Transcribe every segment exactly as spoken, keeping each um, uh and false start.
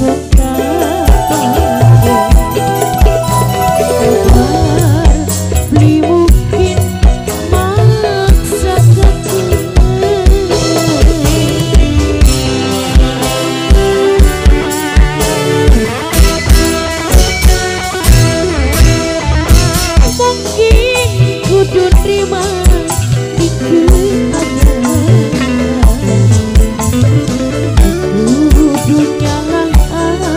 Kudu nyalah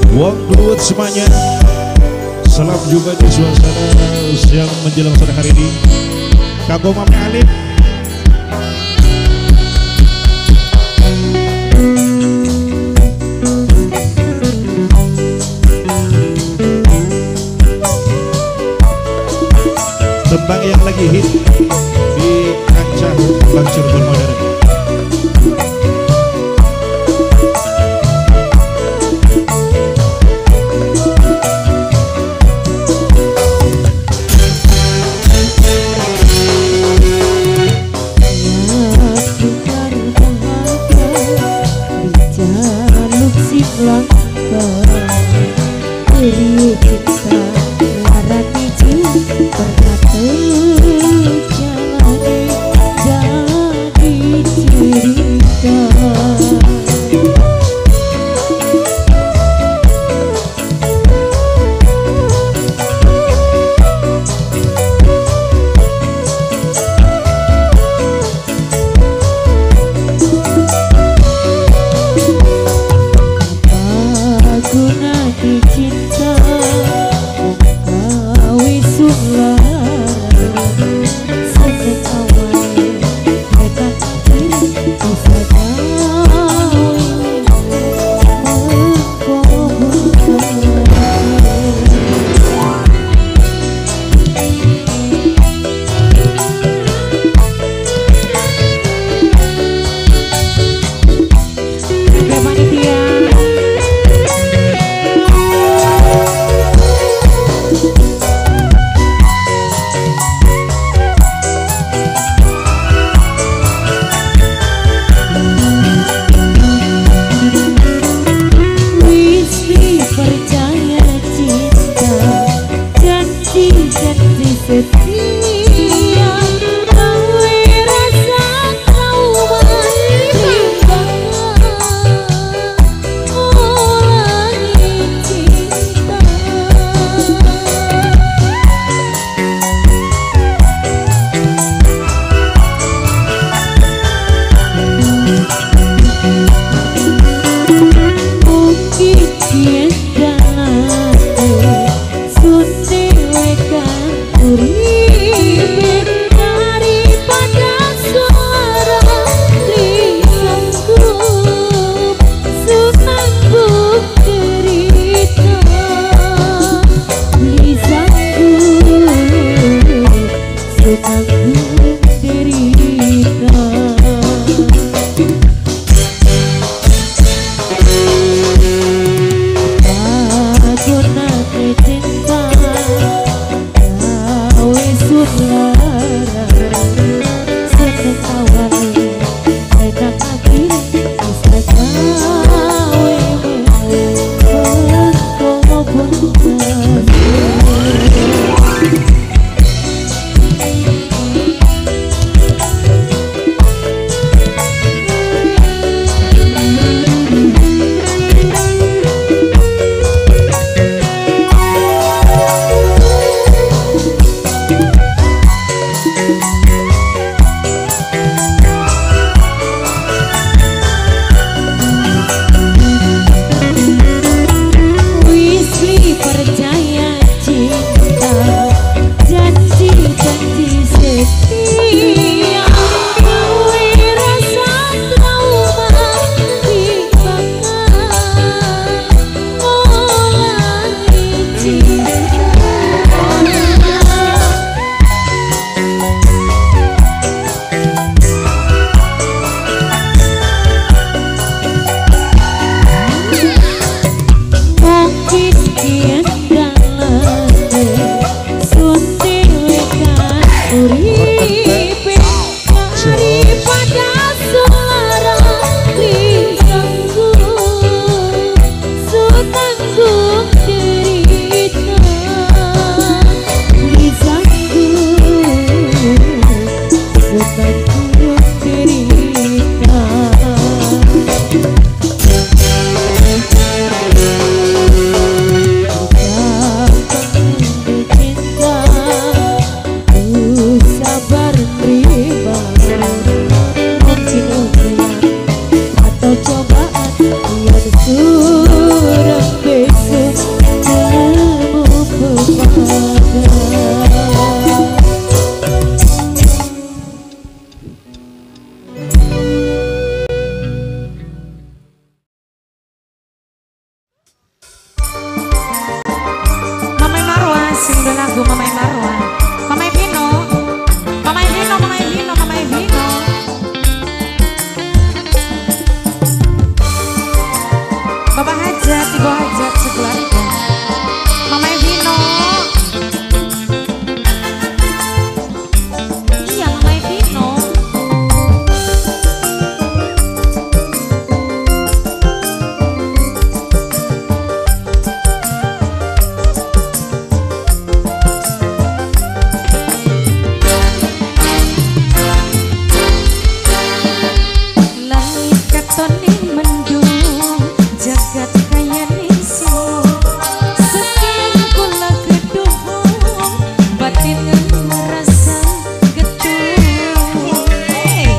Buang duit semuanya. Salam juga di suasana siang menjelang sore hari ini. Kagum Mami Alif. Tembang yang lagi hit di kancah Bang Cirebon modern. lagu Mama Marwa. Mama Vino, Mama Vino, Mama Vino, Mama Vino. Bapak hajat, ibu hajat sekeluarga. Mama Vino. Iya Mama Vino. Langit katone mendung, jagat kaya nisu. Sekian kula keduhung, batin ngerasa getung. Hey.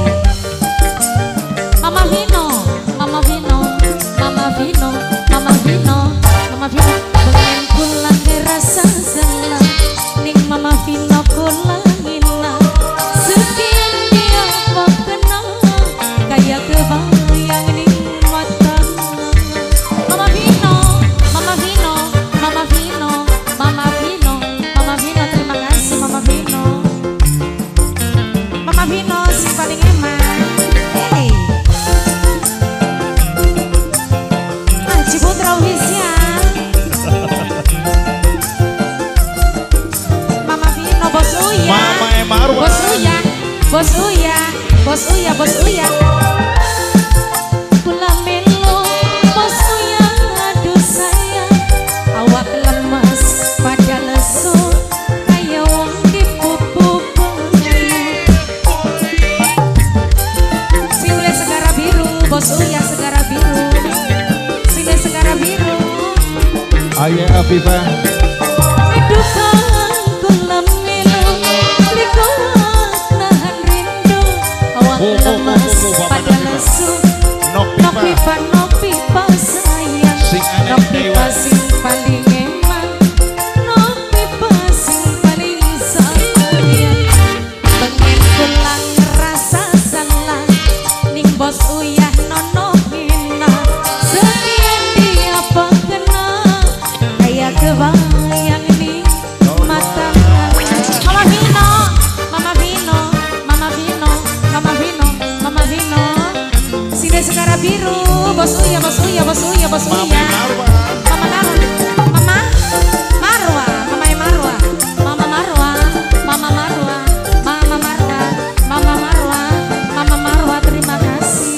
Mama Vino, Mama Vino, Mama Vino, Mama Vino, Mama Vino. Pengen kula ngerasa salah, ning Mama Vino kula ngilang. Sekian dia kenal, kaya kebayang ning mata. Mama Vino, Mama Vino, Mama Vino, Mama Vino, Mama Vino, terima kasih Mama Vino. Mama Vino si paling eman. Hey. Ah, Ciputra Official. Mama Vino, Bos Uya. Mama Marwa. Bos Uya, Bos Uya, Bos Uya, Bos Uya. Kula melo, Bos Uya, aduh sayang. Awak lemas pada lesu, kaya wong dipupuk pengayu. Sile segara biru, Bos Uya segara biru. Sile segara biru. Ayah Afifah. Aduh kan kula melo, likuat nahan rindu. Awak Oh, oh, oh, lemas oh, oh, Bapak pada Nopika. lesu. Nok Nok Pipa. pipa, nok pipa sayang. Sing aneh Nok pipa dewa. sing paling eman. Nok pipa sing paling sayang. Pengen pulang ngerasa salah, ning Bos Uyah nono hina. Sekian dia pekena, kaya kebayang ning mata. Mama Vino, Mama Vino, Mama Vino, Mama Vino, Mama Vino. Sini segara biru, Bos Uya, Bos Uya, Bos Uya, Bos Mama Uya. Marwa. Mama Marwa, Mama Marwa, Mama Marwa, Mama Marwa, Mama Marwa, Mama Marwa, Mama Marwa, Mama Marwa, terima kasih.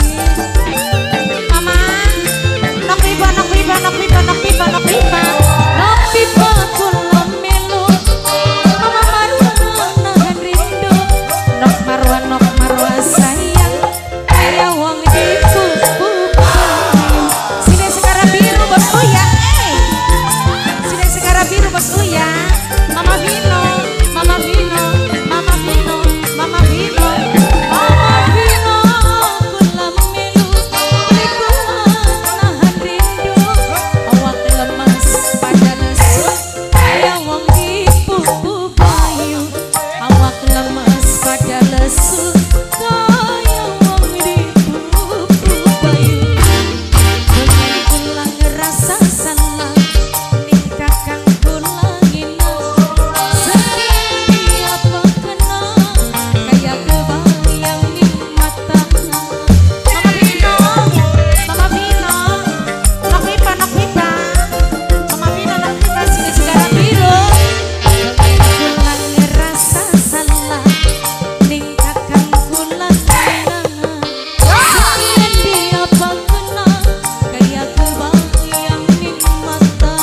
Mama, nok pipa, nok pipa, nok pipa, nok pipa, nok pipa, nok pipa kula melu. Mama Marwa nahan rindu, nok Marwa, nok Marwa sayang, kaya wong dipupuk kayu. Sini segara biru Bos Uya, eh. Sini segara biru Bos Uya. Mama Vino, Mama Vino, Mama Vino, Mama Vino, Mama Vino, kula melu, likuat nahan rindu. Awak lemas pada lesu, kaya wong dipupuk kayu. Awak lemas pada lesu, kaya wong dipupuk kayu. Pengen kula ngerasa salah, ning kakang kula ngilang. Sekian dia pekena, kaya kebayang ning mata. Mama Vino, Mama Vino, nok pipa, nok pipa. Mama Vino, nok pipa, sini segara biru. Pengen kula ngerasa salah, ning kakang kula ngilang. Sekian dia pekena, kaya kebayang ning mata.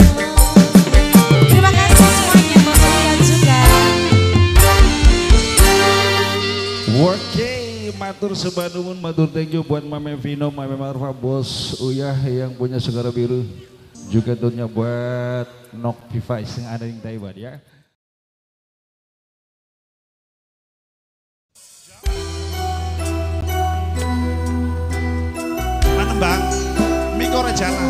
Terima kasih semuanya Bos Uya juga. Oke, matur sebangun, matur thank you buat Mama Vino, Mama Marwa, Bos Uyah yang punya segara biru. Juga tentunya buat Nok Pipa yang ada di Taiwan ya. Mana Bang? Miko Rejala.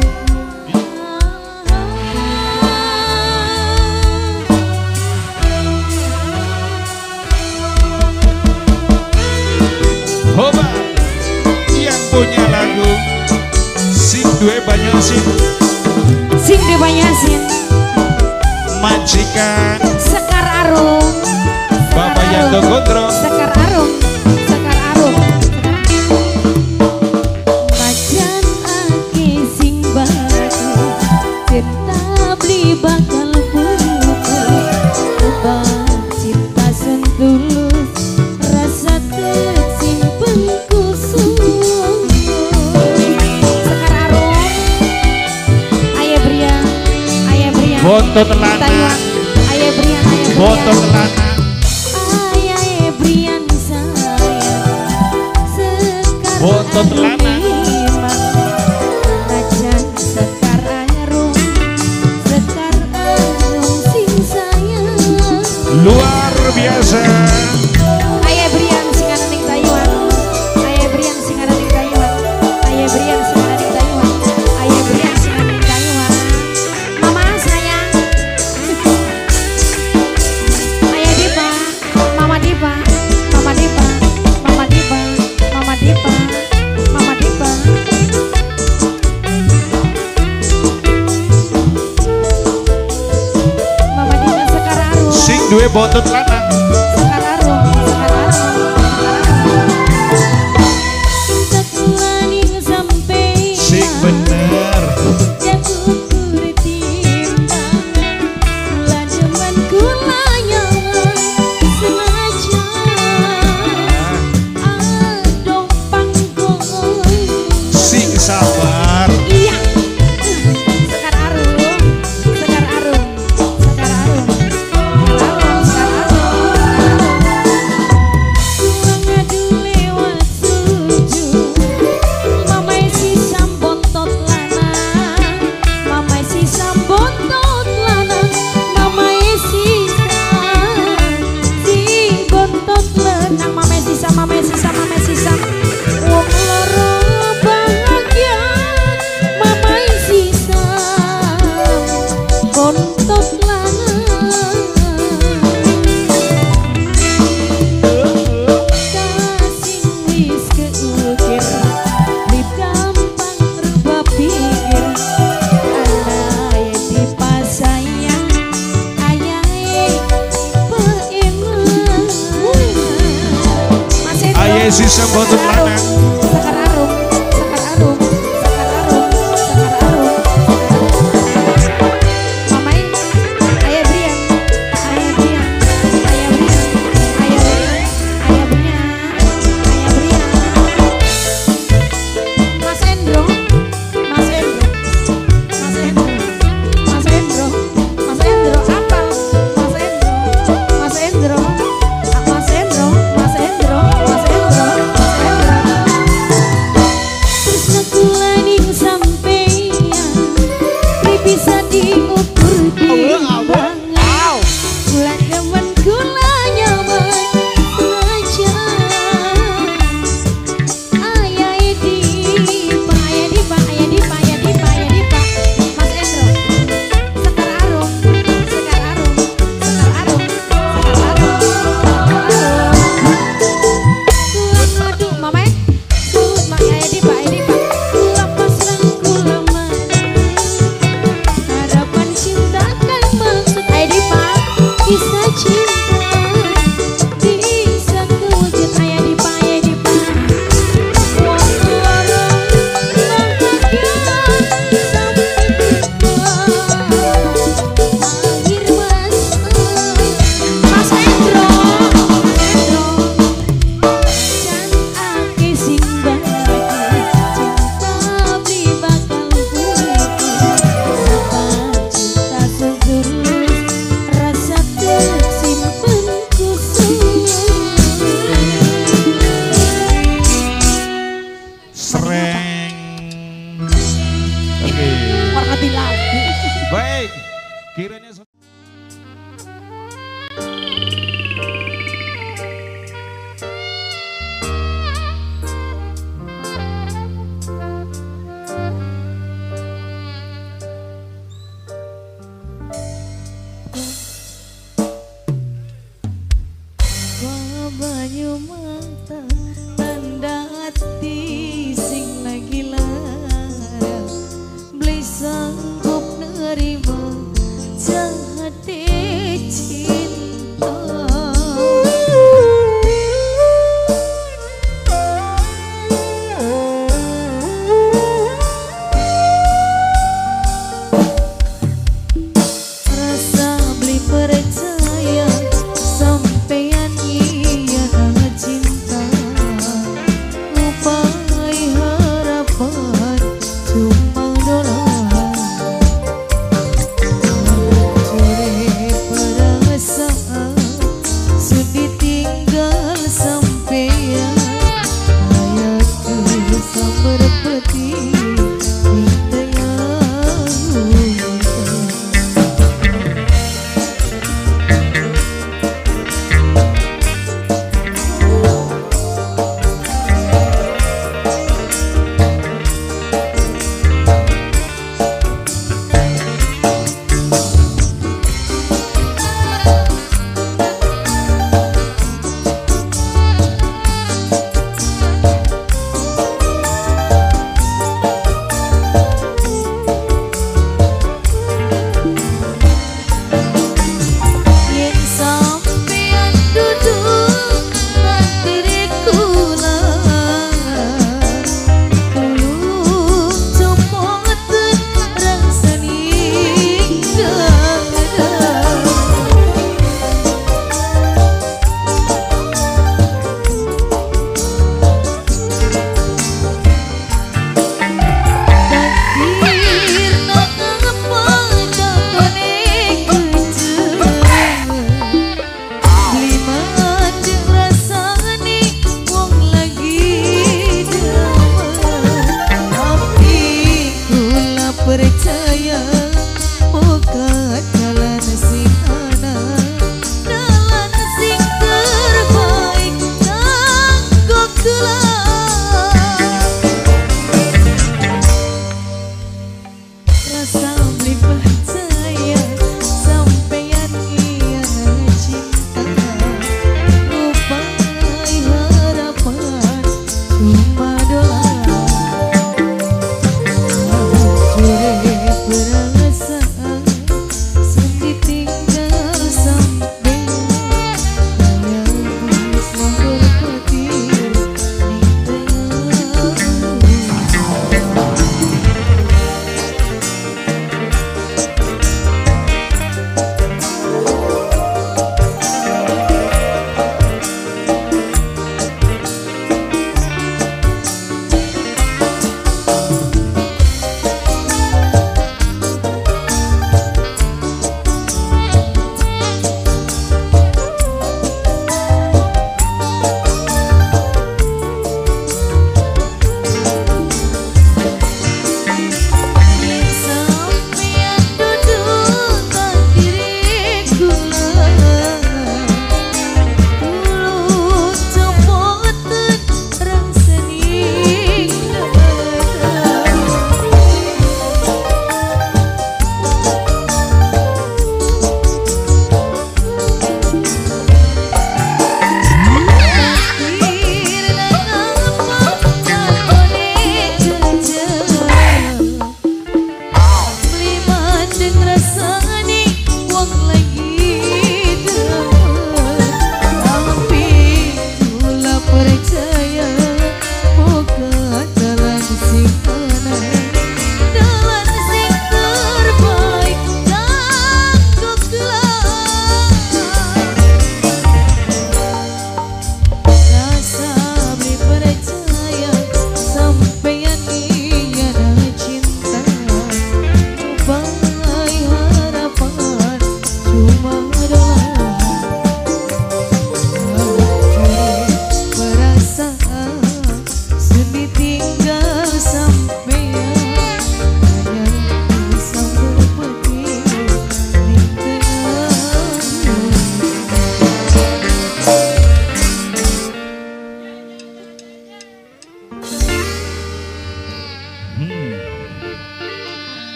Hoba yang punya lagu Sing Due Banyasin, Sing Due Banyasin, majikan Gondrong gondrong. Sekar arum, sekar arum. Macan ake sing baku, cinta beli bakal buku. Ubah cinta sentulus, rasa tersimpen kusung. Sekar arum, ayah Brian, ayah Brian. Foto telana. Taiwan, ayah Brian, ayah Brian. Foto telana. Ayah Brian sayang, sekar Foto telana. Macan sekar arum, sekar arum sing sayang. Luar biasa. Ayah Brian sing ada ning Taiwan, ayah Brian sing ada ning Taiwan, ayah Brian sing ada ning Taiwan, ayah Brian sing ada ning Taiwan. Mama sayang, ayah Dipa, Mama Dipa, Mama Dipa, Mama Dipa, Mama Dipa, Mama Dipa. Mama Dipa sekar arum. Sing duwe foto telana. Sekar arum, sekar arum, sekar arum. Sekulaning sampeyan, Sing bener. jakukur timbangan, kula demen kula nyaman, senajan adong panggung. Sing sabar. Iya, sekar arum, sekar arum, sekar arum, sekar arum, sekar arum. Ngadu lewat suju, mamai si sambontot lanang, mamai si sambontot lanang, mamai sisa si bontot lanang, mamai sisa, mamai sisa, mamai sisa. Wong loro bahagia, mamai sisa bontot lanang. Kasing wis keukir, lip gampang rubah pikir. Anai dipasayang, ayai peengan. Mas Hendro, Ayah sisa foto sekar arum, telana. sekar arum, sekar arum, sekar arum, sekar arum, sekar arum. Mamai, ayah Brian, ayah Brian, ayah Brian, ayah Brian, ayah Brian, ayah Brian. Mas Hendro, Mas Hendro, Mas Hendro, Mas Hendro, Mas Hendro, apal, Mas Hendro, Mas Hendro, Mas Hendro, Mas Hendro, Mas Hendro, Mas Hendro. Tresna kula ning sampeyan, bisa diukur timbangan. Kula demen kula nyaman, senajan ayah Dipa, ayah Dipa, ayah Dipa, ayah Dipa, ayah Dipa. Mas Endro, sekar arum, sekar arum, sekar arum, sekar arum, sekar arum. Kula ngadu, mamai, sud, mak ayah Dipa, ayah Dipa. Kula pasrah, kula mati, harapan cinta kan maksud ayah Dipa. Kisah cinta bisa kewujud ayah Dipa, ayah Dipa. Wong loro bahagia sampai tua akhir masa. Mas Hendro, Hendro, can ake sing baku, cinta beli bakal buku. Sabar cinta setulus, rasa tersimpen kusung. Sereng. Oke. Warnati lagu. Baik. Kiranya Banyu mata tanda hati sing lagi lara, beli sanggup nerima jahat cinta.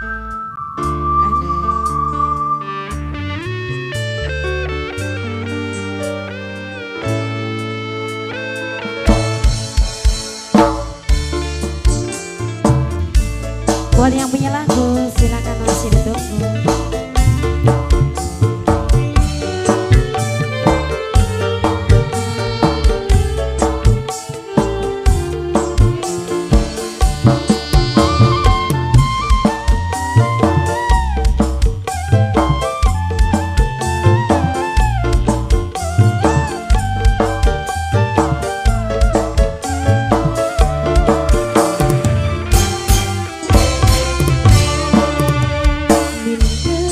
Buat yang punya lagu silakan masih ditunggu. Mimpi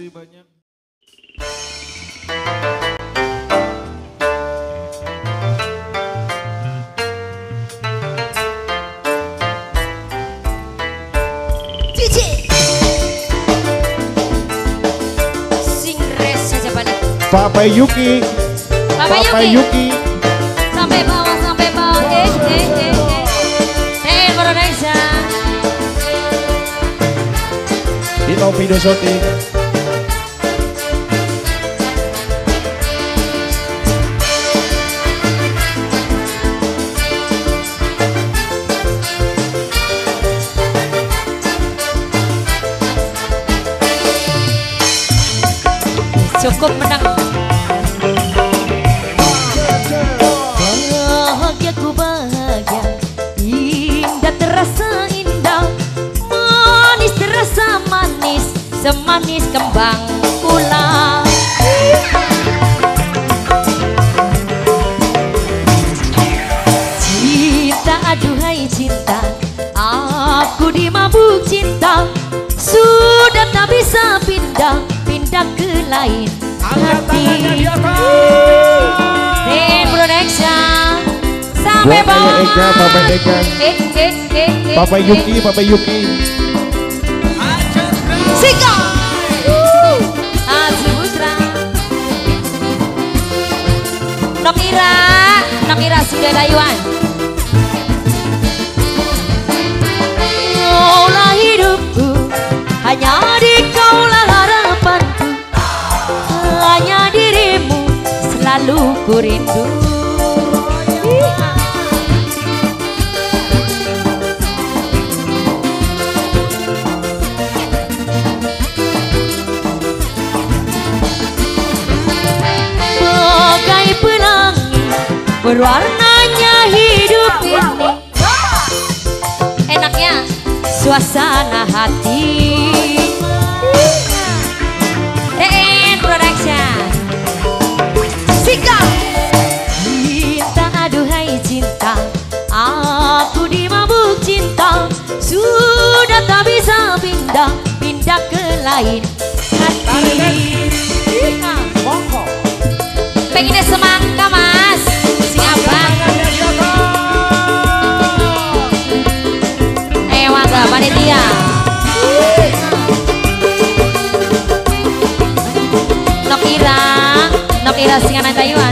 kasih banyak. Papa Yuki, Papa, Papa Yuki. Yuki. Sampai bawah, sampai bawah. Eh, eh, eh, eh. Eh, Indonesia. Dino Video Shooting. Cukup menang. Bahagia ku bahagia, indah terasa indah, manis terasa manis, semanis kembang ulang. Cinta aduhai cinta, aku dimabuk cinta, sudah tak bisa pindah, pindah ke lain hati. Den Production sampai Buat bawah. Eka, Papa Eka. Eh, eh, eh, eh, Papa eh. Yuki, Papa Yuki. Sika. Azubusra. Nokira, Nokira sudah layuan. Kaulah hidupku, hanya di kaulah harapanku, hanya dirimu selalu ku rindu. Bagai pelangi berwarnanya hidup ini, enaknya suasana hati. Den Production Sika. Cinta aduhai cinta, aku dimabuk cinta, sudah tak bisa pindah, pindah ke lain hati. Pengennya semangka mas, sing abang. Eh warga panitia. Nokira, Nokira singanan Taiwan.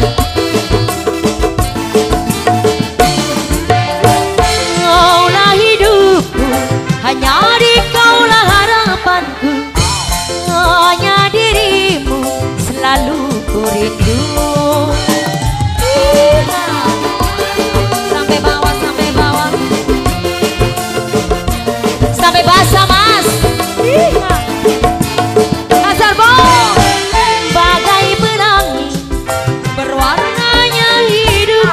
Kaulah hidupku, hanya di kaulah harapanku, hanya dirimu selalu ku rindu. Sampai bawah, sampai bawah, sampai basah mas. Kasar bawah. Bagai pelangi berwarnanya hidup,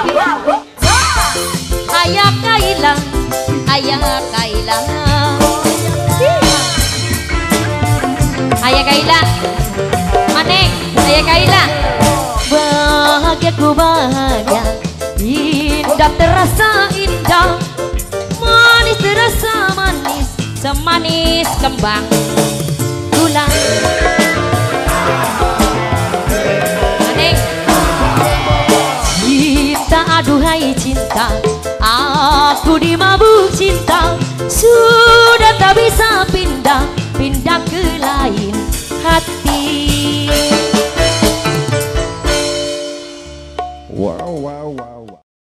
ayah Kaila, ayah Kaila, ayah Kaila, Maneng, ayah Kaila. Bahagia ku bahagia, indah terasa indah, manis terasa manis, semanis kembang gula. Maneng. Cinta aduhai cinta, aku dimabuk cinta, sudah tak bisa pindah, pindah ke lain hati. Wow, wow, wow, wow.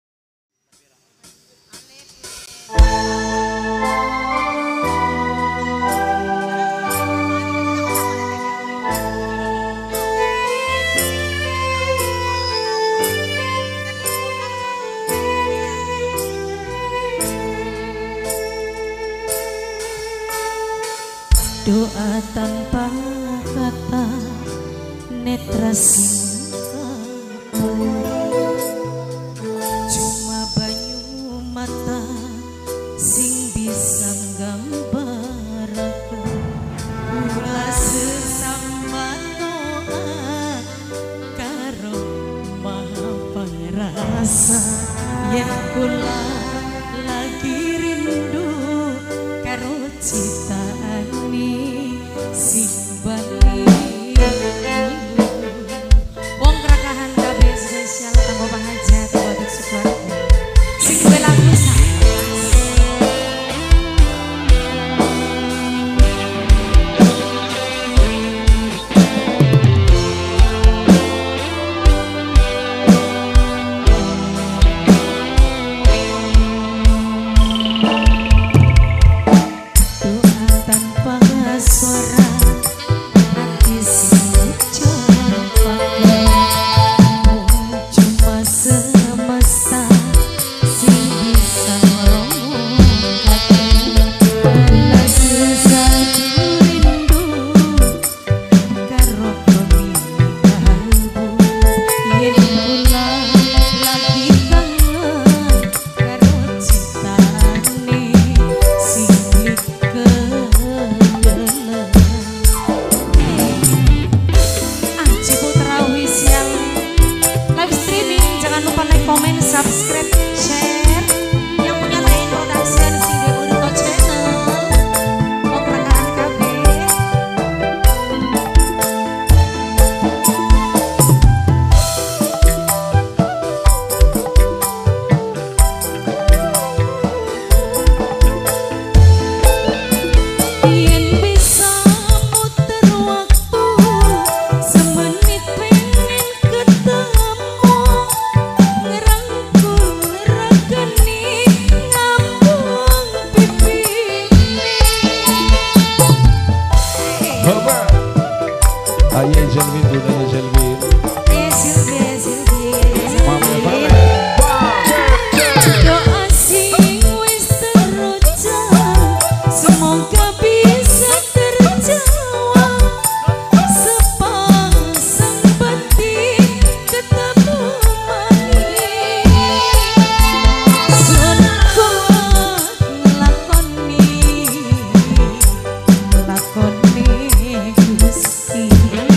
Doa tanpa kata, netra singkapa, cuma banyu mata sing bisa gambarkan. Kula sesama doa karo maha pangrasa, yen kula lagi rindu karo citaani si bani. Ayah Selvi, Bunda Selvi. Eh Silvi, Silvi. Mama Valen. Doa sing wis terucap, semoga bisa terjawab. Sepasang batin ketemu manis. Sun kuat lakoni, lakoni Gusti.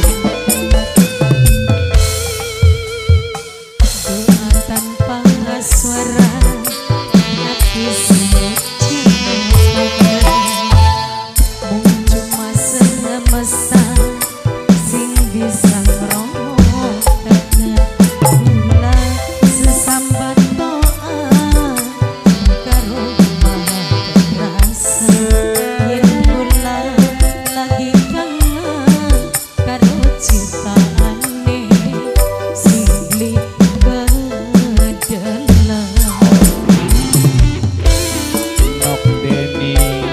Doa tanpa suara, hati suci. Mung cuma semesta sing bisa ngrongokna kula sesambat doa karo maha rasa. Yen kula lagi kangen karo ciptaane silih kedalam. Nok Denny,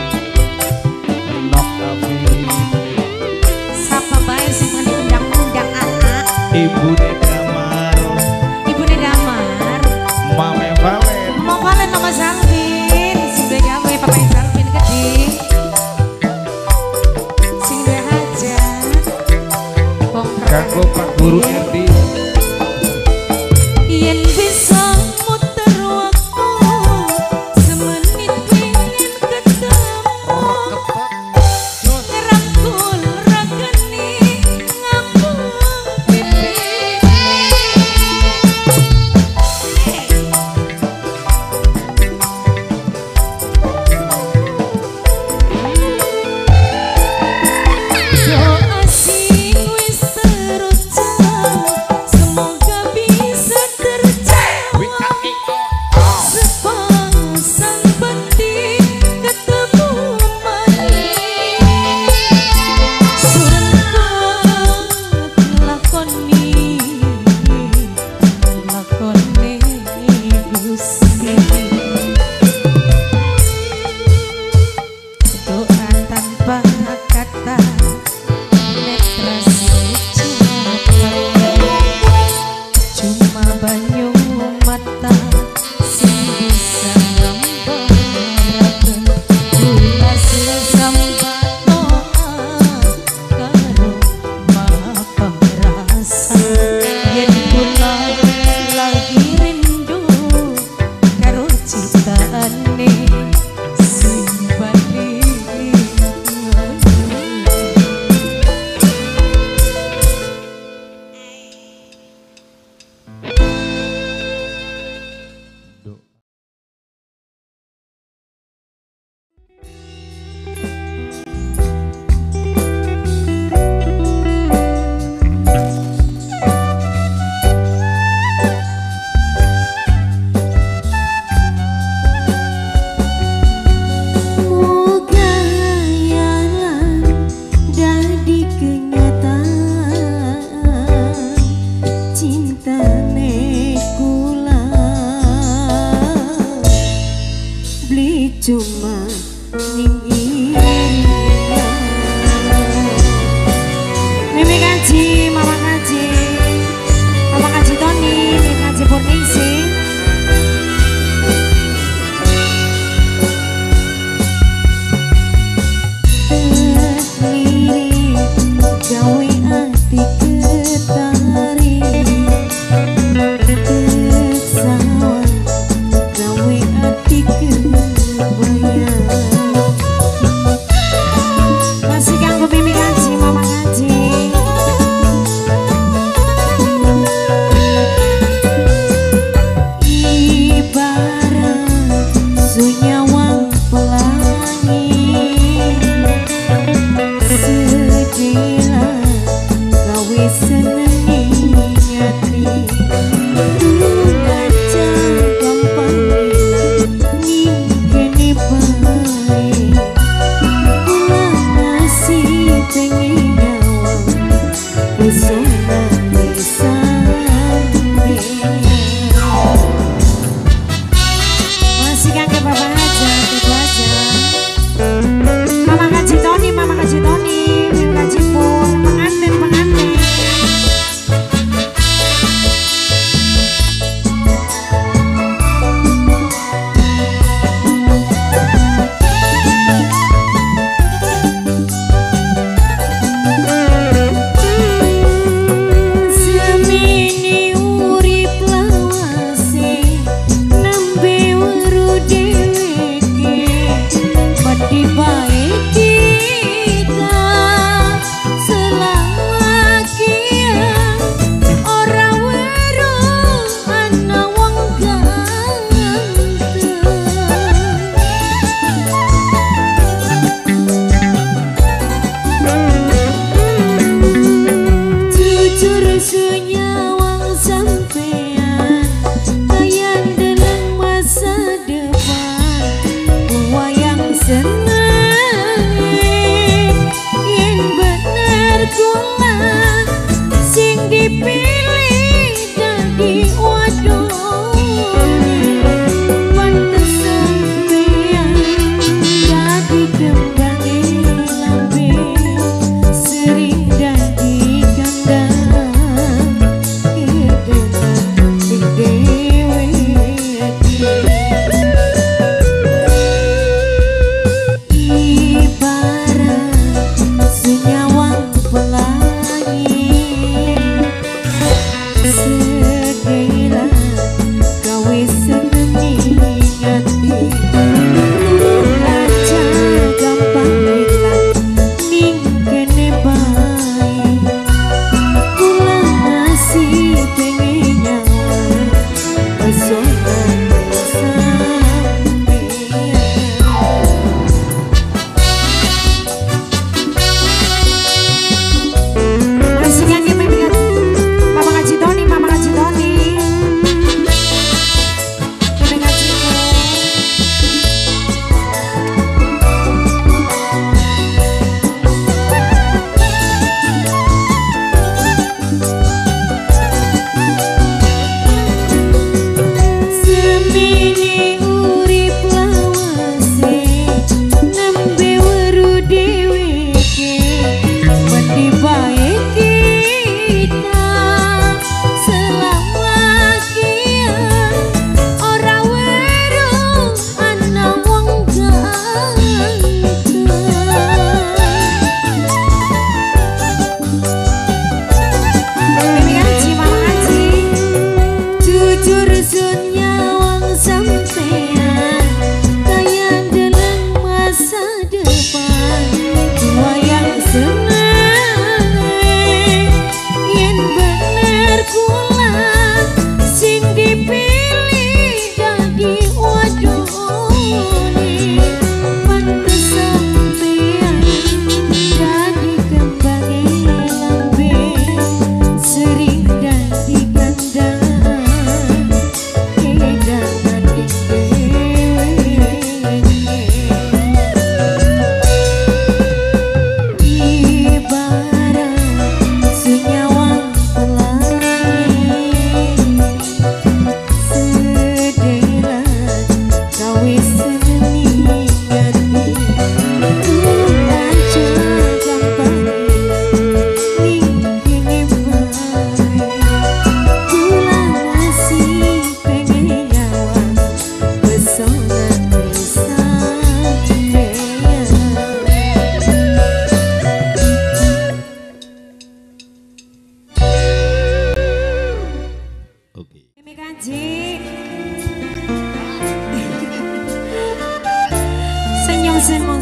Nok Afi, Sapa bae sing meni undang-undang anak. Ibu Damar, Ibune Damar. Mama Valen. Mau kalian Mama Salvin, sing duwe gawe Papa Salvin gede. Sing duwe hajat. Bongkar. Kanggo Pak Guru Erdi. Yen bisa muter waktu, semenit pengen ketemu. Ngerangkul ragani ngambung pipi. Doa sing wis terucap, semoga bisa terjawab. Sepasang batin ketemu manis. Sun kuat lakoni, lakoni Gusti. Doa tanpa kata, netra ucapan. Cuma banyu mata sing bisa ngambaraken kula sesambat doa karo maha pengrasa. Yen kula lagi rindu karo ciptaane sing bali. Moga hayalan dadi kenyataan, cintane kula beli cuma ning iringan. Mimi Kaji, Mama Kaji, Mama Kaji Tony, Mimi Kaji Purningsi. Gawe ati ketari, kesawan gawe ati kebayang. Masih kanggo Mimi Kaji, Mama Kaji. Ibarat sunyawang pelangi, sedilah gawe senengi nyati. Ngajar gampang ilang ngingkene bae, kula masih pengen nyawang pesona sampe. Masih kangge Bapak Haja, Ibu Haja. Mama Kaji Tony, Mama Kaji Tony, Kaji Pur, pengantin, pengantin.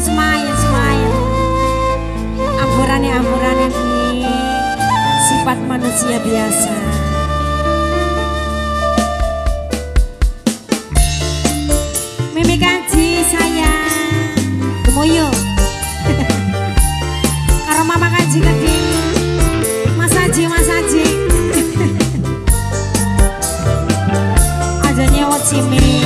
Smile, smile. Amburannya-amburannya ini sifat manusia biasa. Mimi Kaji sayang, gemoyo. Karo Mama Kaji lagi. Mas Haji, Mas Haji. Aja nyewot simi.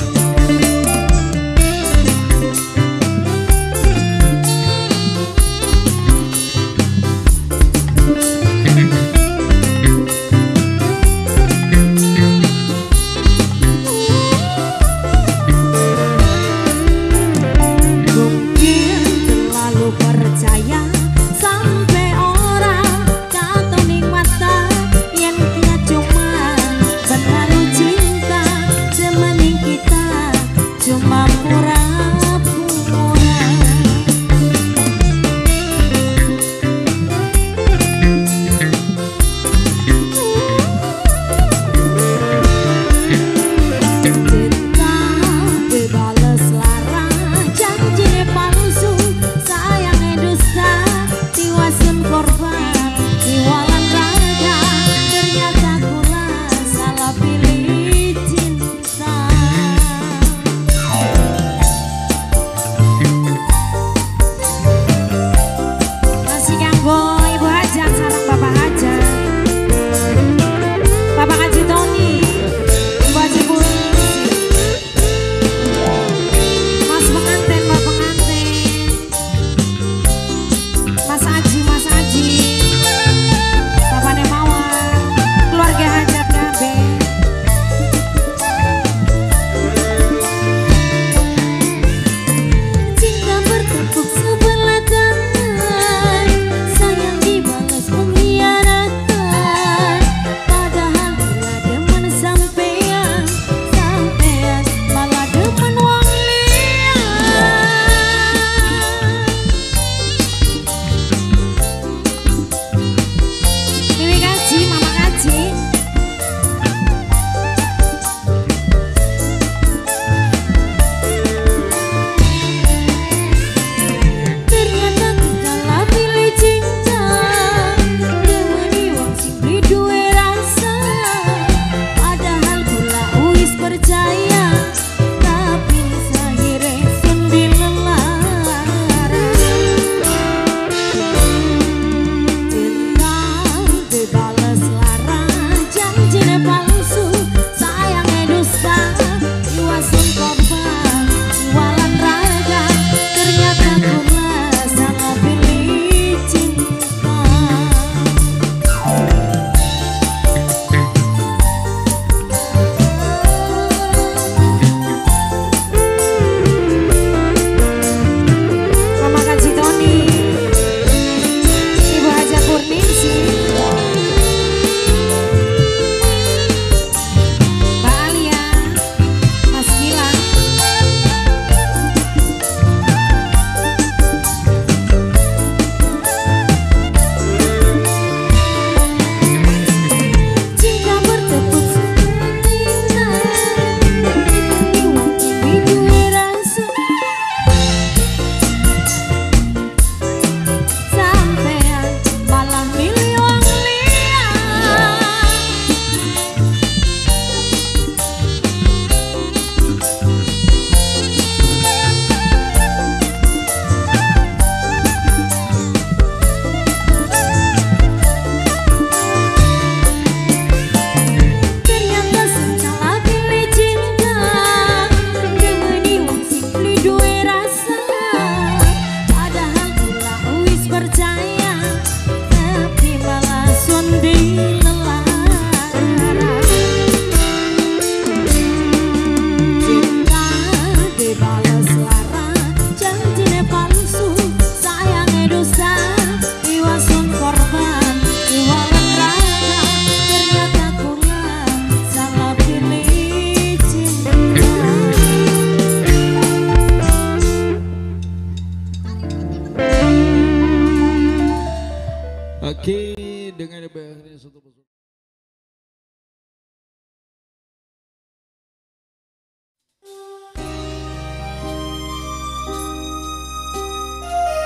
Oke, dengan berakhirnya satu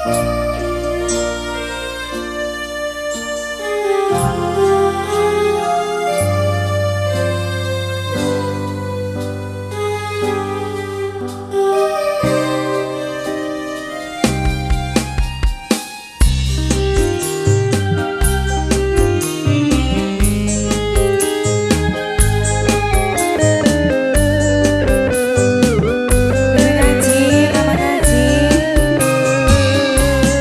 Terima kasih, terima kasih.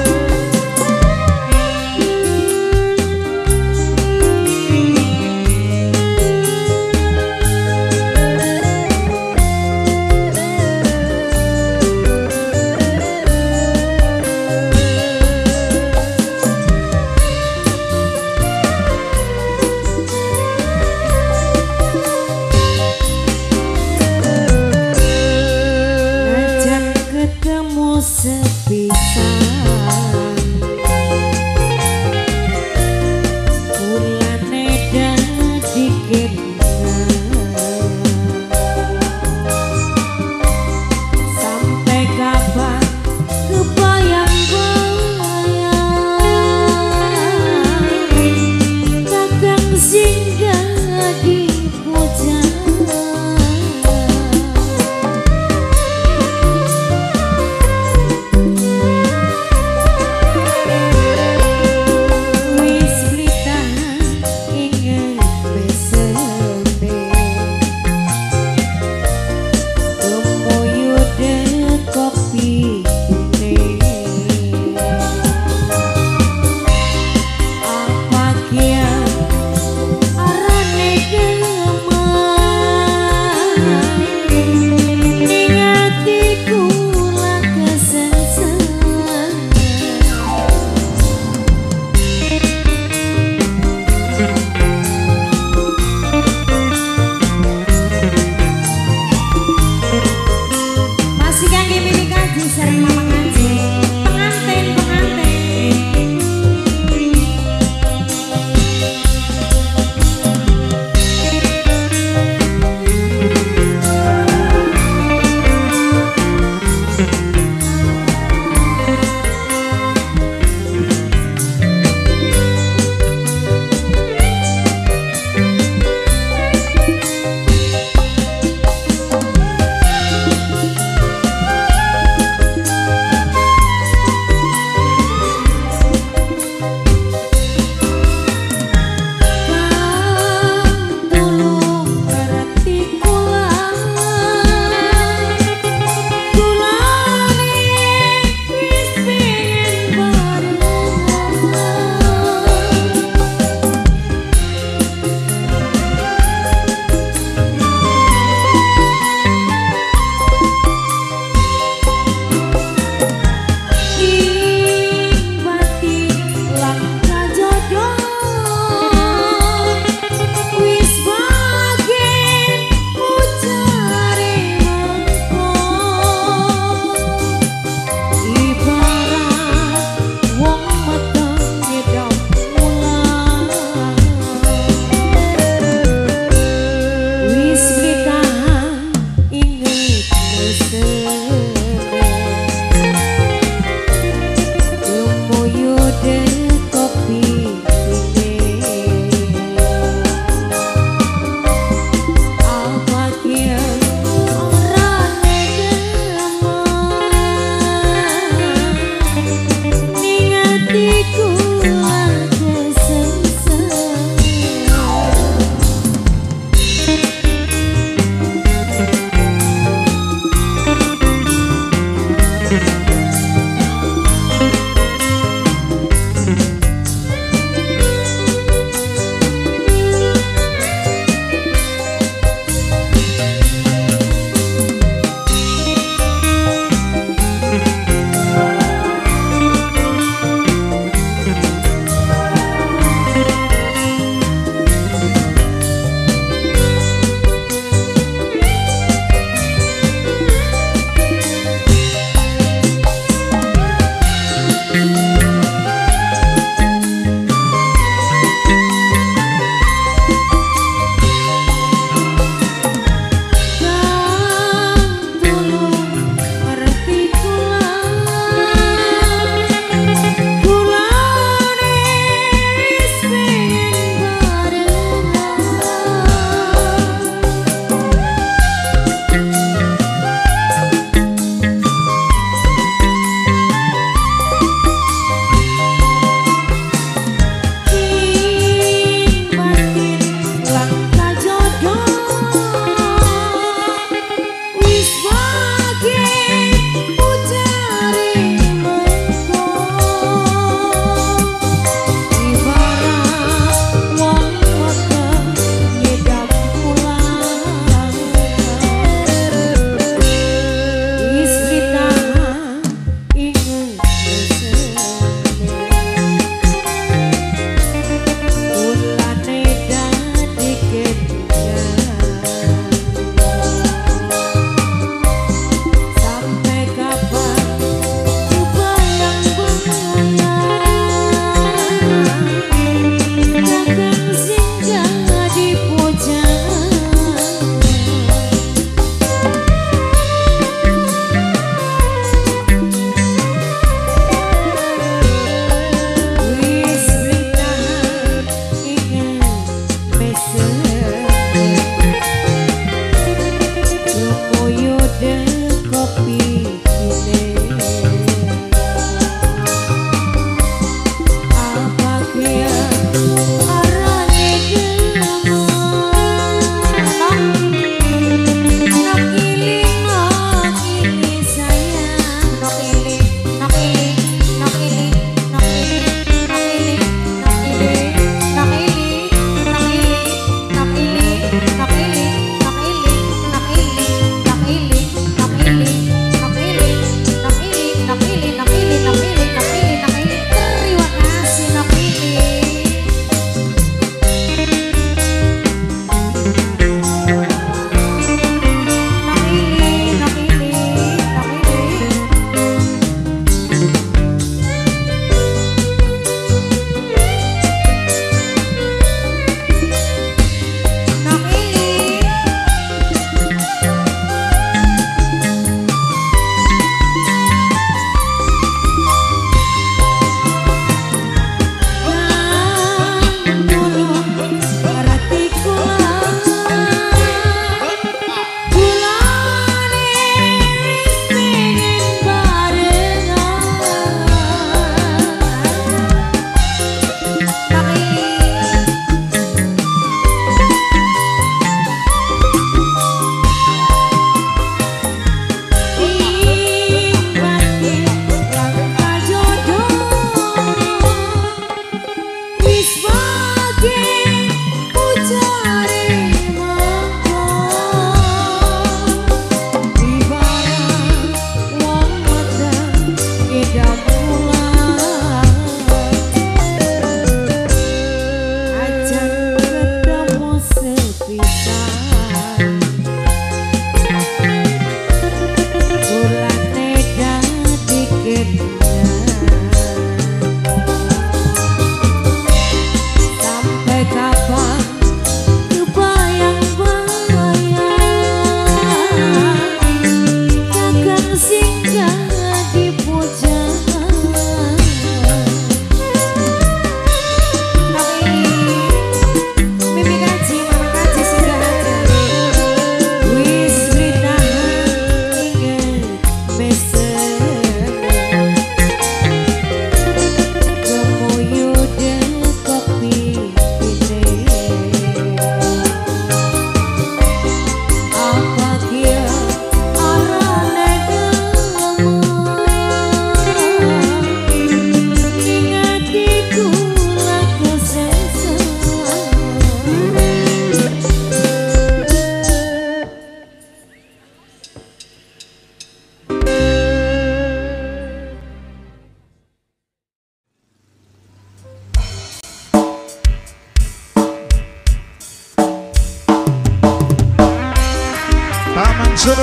Taman Seru.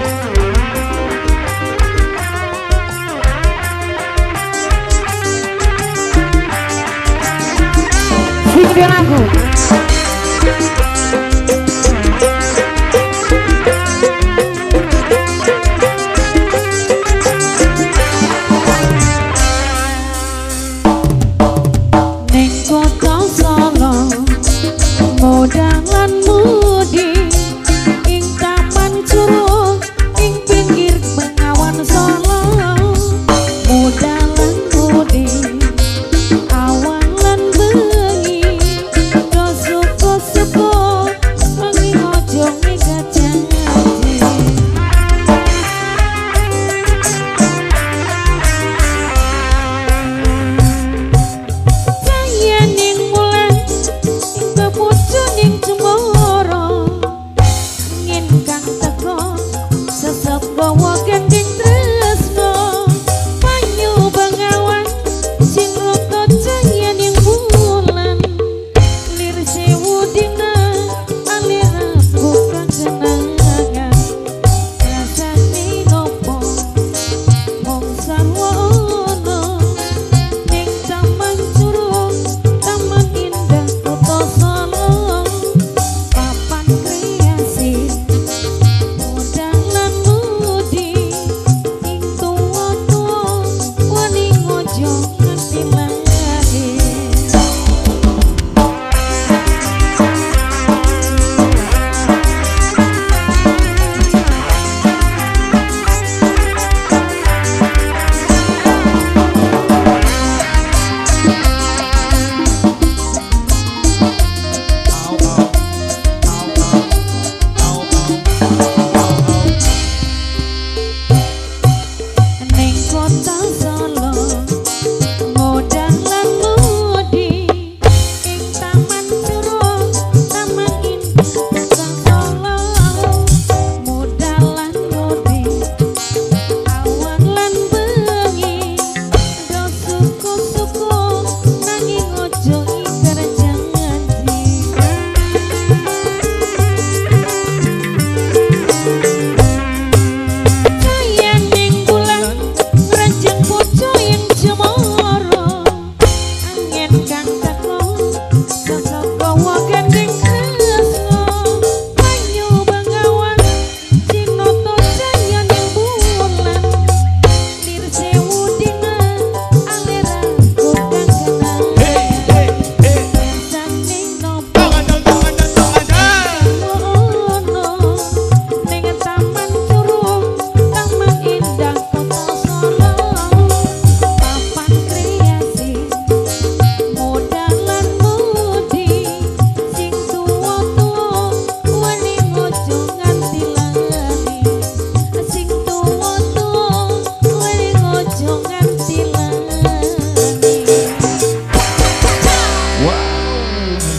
Video lagu. Ning kota Solo modang lan mudi ing taman curug ing pinggir Bengawan Solo modang lan mudi awang lan bengi doso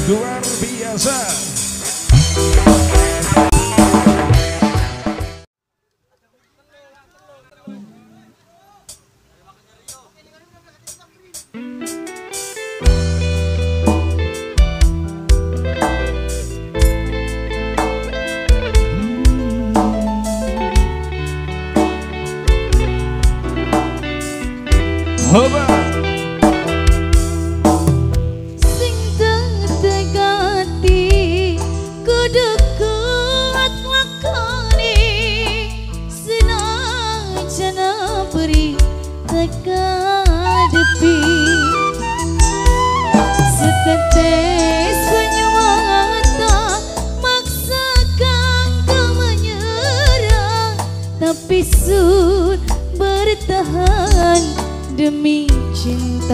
luar biasa. Hoba. Sing tegati kudu kuat lakoni senajan beri tekadepi setetes banyu mata maksakan kau menyerah tapi sun bertahan demi cinta.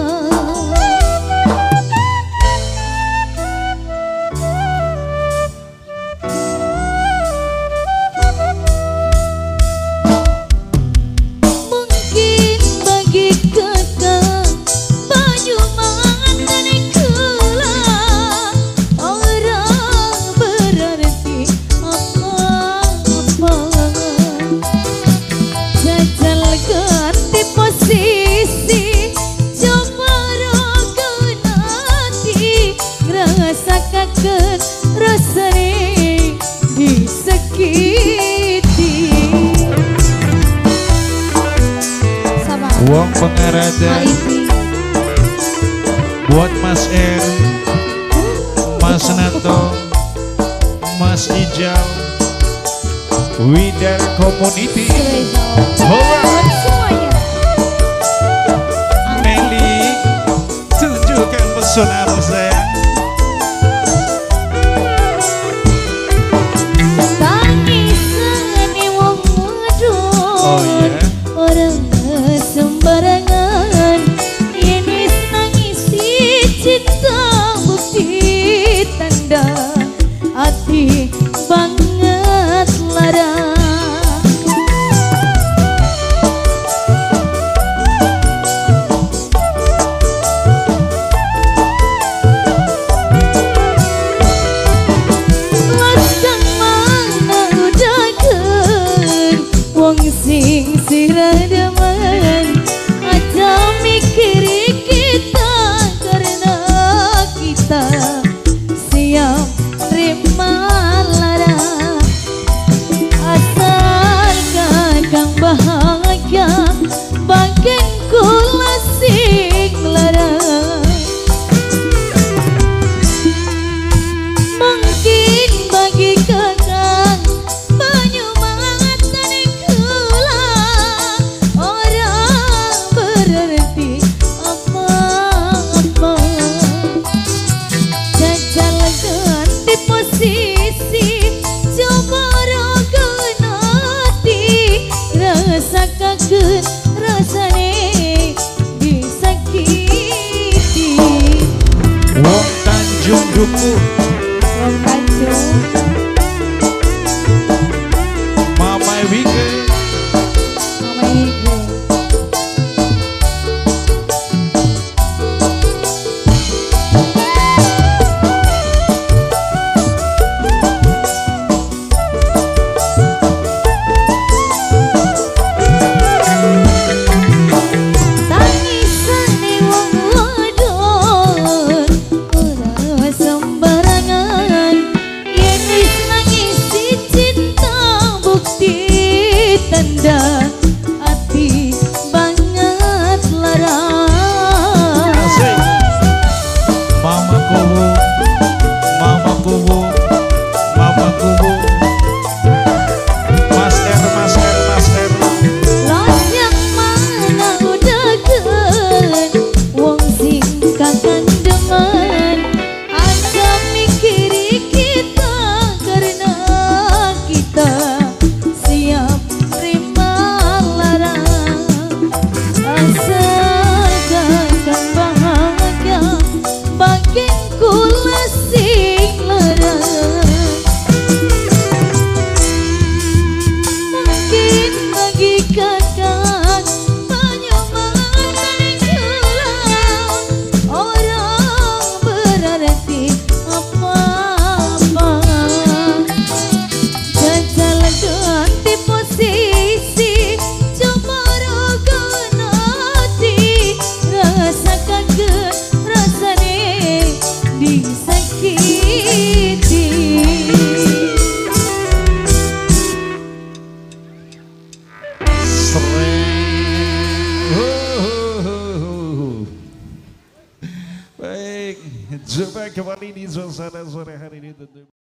Mungkin bagi kakak banyu mantan kula orang berarti apa-apa. Jajal ganti posisi coba rogo nanti ngerasakan rasane disakiti. Sama Wong pengarada buat Mas Er, Mas Nato, Mas Ijal, Widar Community, Hoba. semuanya. Meli, tunjukkan pesonamu sayang. Tangisan wong wadon Oh iya. orang sembarangan ini nangisi cinta bukti tanda hati banget lara. Lasang mana udahan wong sing siradaman aja mikiri kita karena kita siap terima lara. Asalkan kang bahagia bagian kula sing lara. Mungkin bagi kakak banyu mantan kula orang berarti apa-apa. Jajal ganti posisi coba rogo nanti rasakan rasane disakiti. Wong Tanjung Duku, Wong Tanjung Mama Wike, Mama Ibu. Tangisane wong wadon ora sembarangan yen wis nangisi cinta bukti tanda hati banget lara. asik. Mama Kubu, Mama Kubu, Mama Kubu. Mas Er, Mas Er, Mas Er. Los yang mana udahan wong sing kakang demen aja mikiri kita karena kita siap terima lara. Asalkan kang bahagia bagian kula sing lara. Mungkin bagi kakak banyu mantan kula orang berarti siji. Baik, jumpa kembali di suasana sore hari ini tentu.